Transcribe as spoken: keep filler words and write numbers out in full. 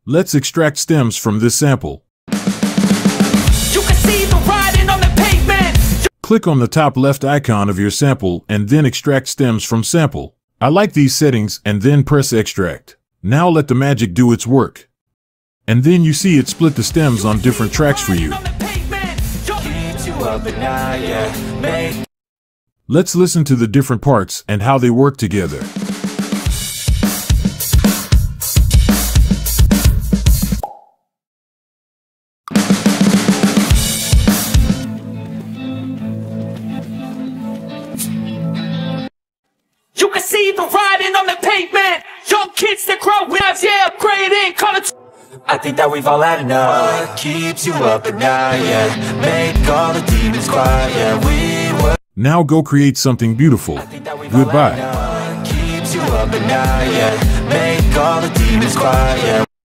Let's extract stems from this sample. You can see the writing on the pavement. Click on the top left icon of your sample and then extract stems from sample. I like these settings and then press extract. Now let the magic do its work. And then you see it split the stems on different tracks for you. Let's listen to the different parts and how they work together. You can see the writing on the pavement. Young kids that grow up, yeah, upgrading, call it. I think that we've all had enough. What keeps you up at night, yeah. Make all the demons quiet, yeah. We were. Now go create something beautiful. Goodbye. Keeps you up at night, yeah. Make all the demons quiet, yeah.